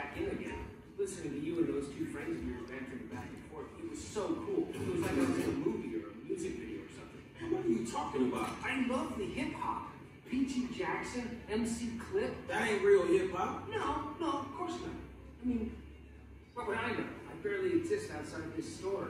back in again. Listening to you and those two friends of yours bantering back and forth, it was so cool. It was like I was in a movie or a music video or something. What are you talking about? I love the hip hop. P.T. Jackson, MC Clip. That ain't real hip hop. No, of course not. I mean, what would I know? I barely exist outside this store.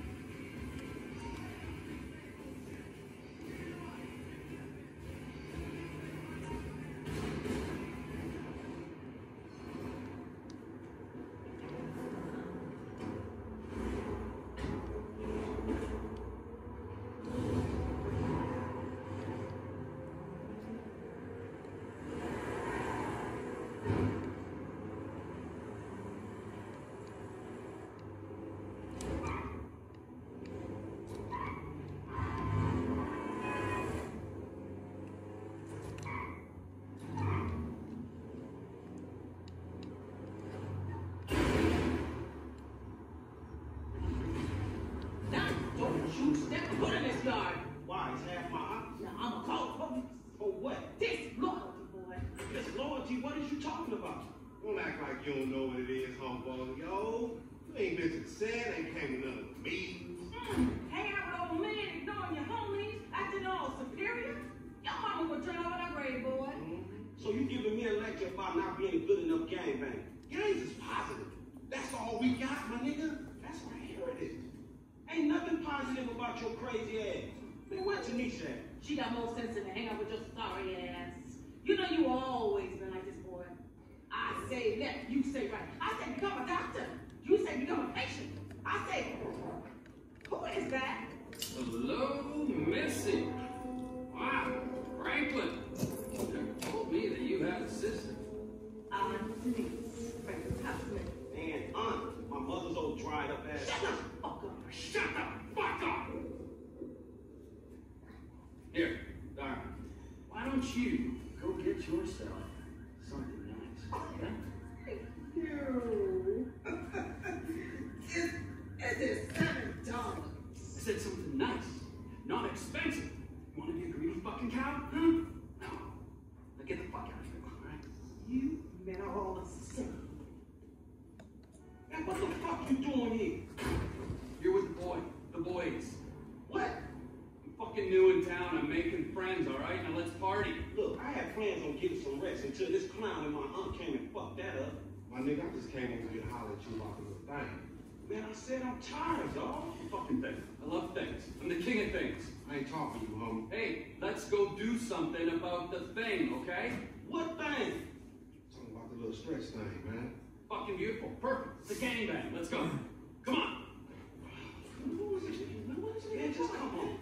You step foot in this yard. Why? It's half my house. Now I'm gonna call the police. For what? Disloyalty, boy. Disloyalty? What is you talking about? Don't act like you don't know what it is, humbug. Yo, you ain't been to the set, ain't came to none of the meetings. Hanging out with old men, ignoring your homies, acting all superior. Your mama would turn over that grave, boy. So you giving me a lecture about not being a good enough gangbang? Gangs is positive. That's all we got, my nigga. That's right here it is. Ain't nothing positive about your crazy ass. Man, where's Tanisha at? She got more sense than to hang out with your sorry ass. You know you always been like this, boy. I say left, you say right. I say become a doctor. You say become a patient. I say, who is that? Hello, Missy. Wow, Franklin. You never told me that you had a sister. Aunt Denise, Franklin's husband. Man, aunt, my mother's old dried up ass. Shut the fuck up. Shut the fuck up! Here, Darren, why don't you go get yourself something nice, yeah? You. It is $7. I said something nice, not expensive. You want to be a greedy fucking cow? Huh? No. Now get the fuck out of here, all right? You men are all the same. Man, what the fuck you doing here? You're with the boys. What? I'm fucking new in town. I'm making friends, all right? Now let's party. Look, I had plans on getting some rest until this clown and my aunt came and fucked that up. My nigga, I just came over here to holler at you about the little thing. Man, I said I'm tired, dawg. Fucking thing. I love things. I'm the king of things. I ain't talking to you, homie. Hey, let's go do something about the thing, okay? What thing? Talking about the little stretch thing, man. Fucking beautiful. Perfect. It's a gangbang. Let's go. Come on. What is it? Man, just come on.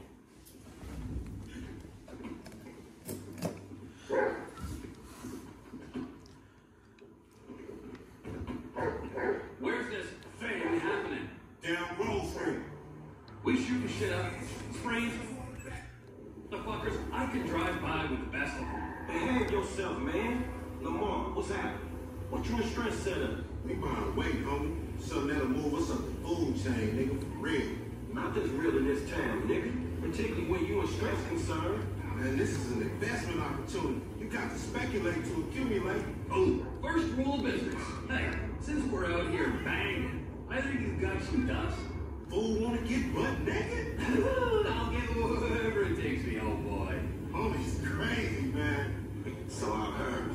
Where's this thing happening? Down Grove Street. We shooting shit up, sprays. The fuckers, I can drive by with the best of them. Behave yourself, man. Lamar, what's happening? What you and Stress set up? We buying weight, homie. Something that'll move us up the food chain, nigga, for real. Not just real in this town, nigga. Particularly when you and Stress concerned. Man, this is an investment opportunity. You got to speculate to accumulate. Oh, first rule of business. Hey, since we're out here banging, I think you've got some dust. Fool wanna get butt naked? I'll get whatever it takes me, old boy. Homie's crazy, man. So I've heard.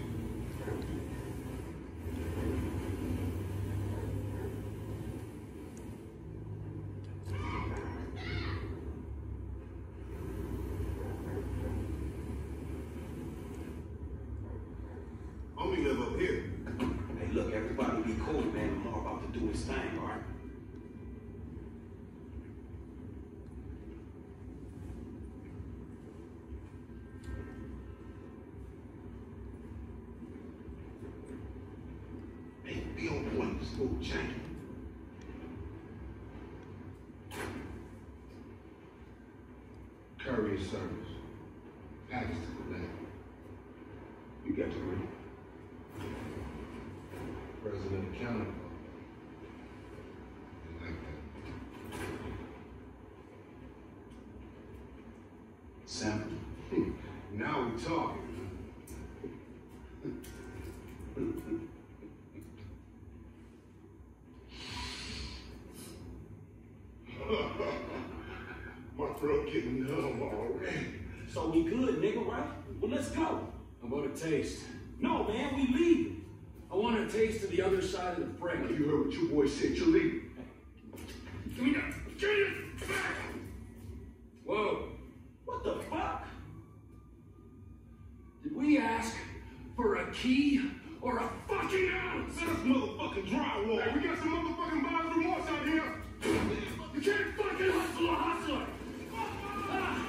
Homie live up here. Hey, look, everybody be cool, man. Lamar about to do his thing, all right? Hey, be on point, smooth change. Courier service. Package to the left. You got to read. President accountable. You like that? Sam. Now we talking. already. So we good, nigga, right? Well, let's go. How about a taste? No, man, we leaving. I want a taste of the other side of the brick. You heard what your boy said. You're leaving. Give me that. Get it back! Whoa. What the fuck? Did we ask for a key or a fucking ounce? That's motherfucking drywall. Hey, we got some motherfucking buyer's remorse out here. You can't fucking hustle a hustler! Ah.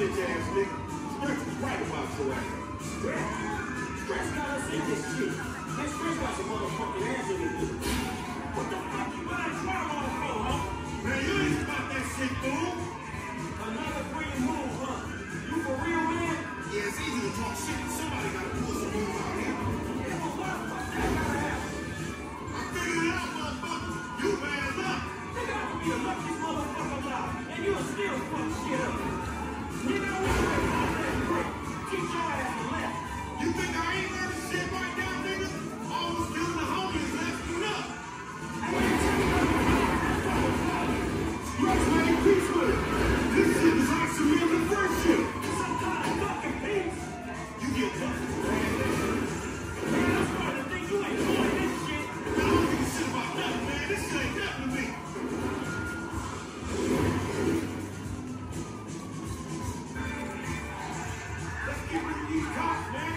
bitch ass nigga. Stretch was right about your ass. Stretch got us in this shit. That Stretch got some motherfucking ass in it. What the fuck you buying drama on for, huh? Man, you ain't about that shit, fool. Another green move, huh? You for real, man? Yeah, it's easy to talk shit. Somebody gotta pull some moves out here. Yeah, but what the fuck that gotta happen? I figured it out, motherfucker. You man up. Nigga, I could be the luckiest motherfucker alive, and you'll still fuck shit up. Nigga, I want you to pop that brick. Keep your ass to left. You think I ain't learning shit right now, nigga? Almost killing the homies left you up. Stretch made peace with it. This shit is actually in the first shit. Some kind of fucking peace. You get busted, man. Man, I'm starting to think you ain't doing this shit. Man, I don't give a shit about nothing, man. This shit ain't nothing to me. Let's get rid of these cops, man.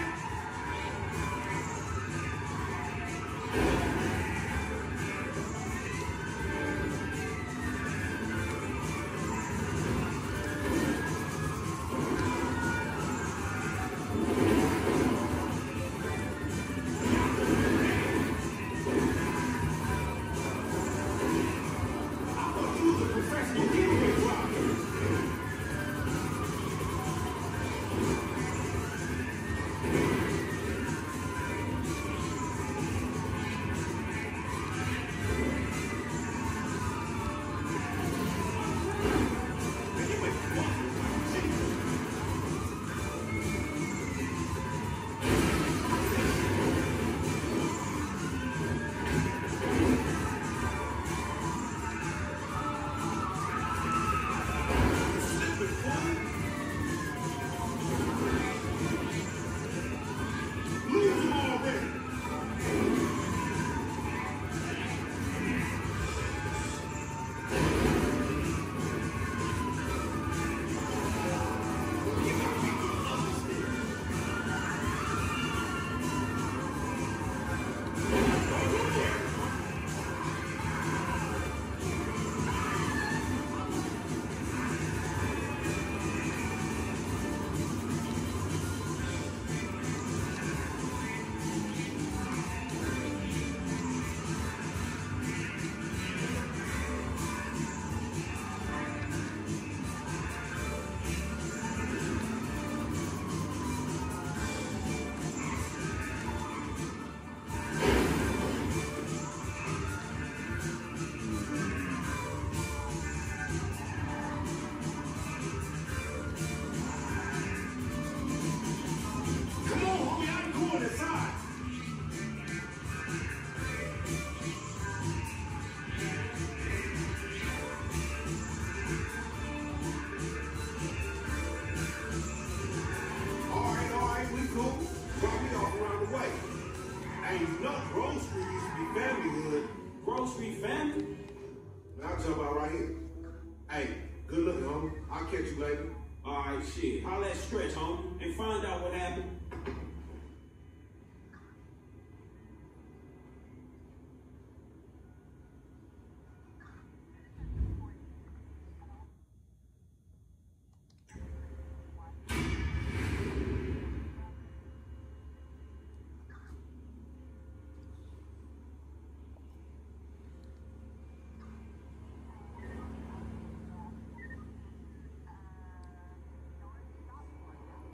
Alright, shit. Holla at Stretch, homie, and find out what happened.